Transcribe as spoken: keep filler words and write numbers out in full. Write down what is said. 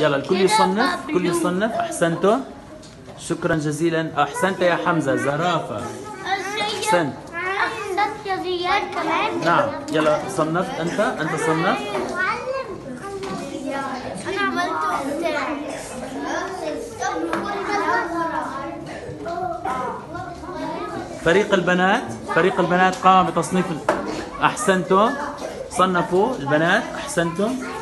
يلا الكل يصنف، الكل يصنف. احسنتوا، شكرا جزيلا. احسنت يا حمزه، زرافه. احسنت. احسنت يا زياد كمان. نعم، يلا صنفت انت، انت صنفت. انا عملت فريق البنات، فريق البنات قام بتصنيف. احسنتوا، صنفوا البنات. احسنتم.